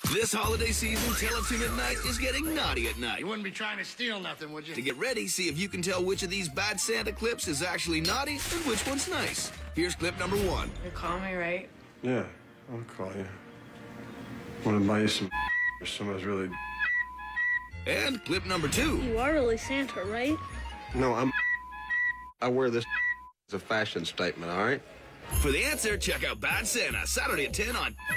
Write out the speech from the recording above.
This holiday season, TELETOON at night is getting naughty at night. You wouldn't be trying to steal nothing, would you? To get ready, see if you can tell which of these bad Santa clips is actually naughty and which one's nice. Here's clip number 1. You call me, right? Yeah, I'll call you. Want to buy you some if someone's really... And clip number 2. You are really Santa, right? No, I wear this as a fashion statement, all right? For the answer, check out Bad Santa, Saturday at 10 on